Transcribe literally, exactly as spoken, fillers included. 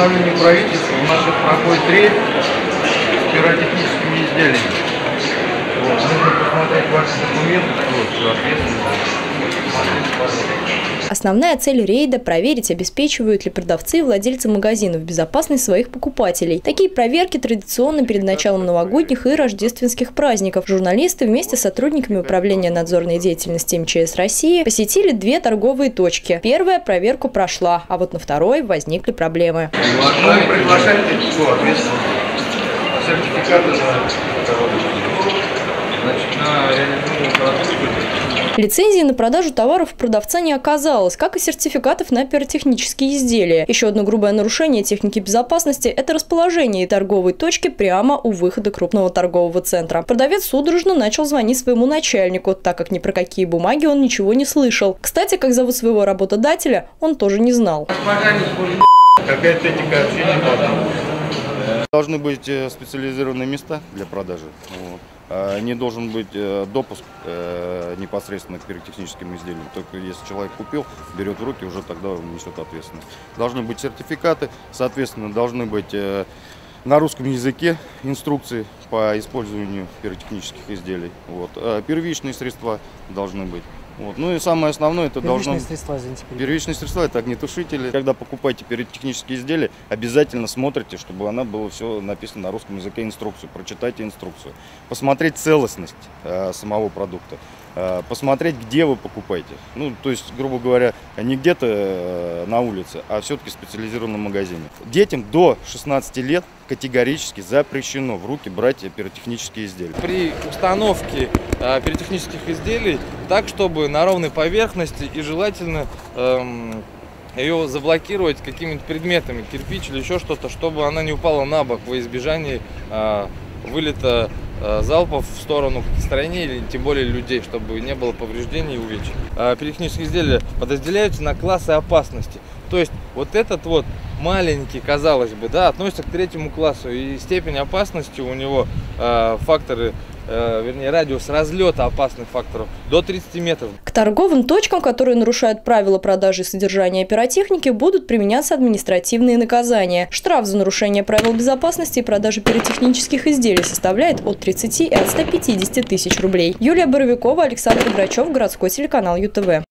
постановлению правительства у нас сейчас проходит рейд с пиротехническими изделиями. Вот. Нужно посмотреть ваши документы, что соответственно. Основная цель рейда – проверить, обеспечивают ли продавцы и владельцы магазинов безопасность своих покупателей. Такие проверки традиционно перед началом новогодних и рождественских праздников. Журналисты вместе с сотрудниками Управления надзорной деятельности эм че эс России посетили две торговые точки. Первая проверку прошла, а вот на второй возникли проблемы. Мы приглашаем сертификаты на реализованную продукцию. Лицензии на продажу товаров у продавца не оказалось, как и сертификатов на пиротехнические изделия. Еще одно грубое нарушение техники безопасности – это расположение торговой точки прямо у выхода крупного торгового центра. Продавец судорожно начал звонить своему начальнику, так как ни про какие бумаги он ничего не слышал. Кстати, как зовут своего работодателя, он тоже не знал. Какая техника общения должна быть? Должны быть специализированные места для продажи. Вот. Не должен быть допуск непосредственно к пиротехническим изделиям. Только если человек купил, берет в руки, уже тогда он несет ответственность. Должны быть сертификаты, соответственно, должны быть на русском языке инструкции по использованию пиротехнических изделий. Вот. Первичные средства должны быть. Вот. Ну и самое основное, это должно быть средства, первичные средства, это огнетушители. Когда покупаете пиротехнические изделия, обязательно смотрите, чтобы она было все написано на русском языке, инструкцию. Прочитайте инструкцию. Посмотреть целостность э, самого продукта. Э, посмотреть, где вы покупаете. Ну, то есть, грубо говоря, не где-то э, на улице, а все-таки в специализированном магазине. Детям до шестнадцати лет категорически запрещено в руки брать пиротехнические изделия. При установке э, пиротехнических изделий так, чтобы на ровной поверхности и желательно эм, ее заблокировать какими-то предметами, кирпич или еще что-то, чтобы она не упала на бок во избежание э, вылета э, залпов в сторону строения или тем более людей, чтобы не было повреждений и увечий. Э, пиротехнические изделия подразделяются на классы опасности. То есть вот этот вот маленький, казалось бы, да, относится к третьему классу, и степень опасности у него э, факторы, э, вернее радиус разлета опасных факторов до тридцати метров. К торговым точкам, которые нарушают правила продажи и содержания пиротехники, будут применяться административные наказания. Штраф за нарушение правил безопасности и продажи пиротехнических изделий составляет от тридцати и от ста пятидесяти тысяч рублей. Юлия Боровикова, Александр Грачев, городской телеканал ю тэ вэ.